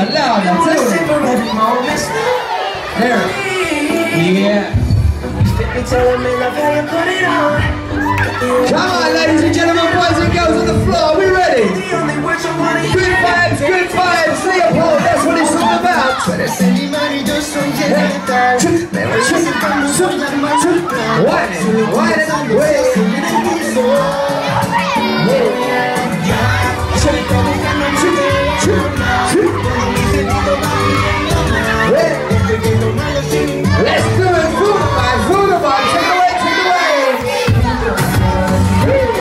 louder, louder, tell me. There. Yeah. Come on, ladies and gentlemen, boys and girls on the floor, are we ready? Good vibes, Leopold, that's what it's all about. Why?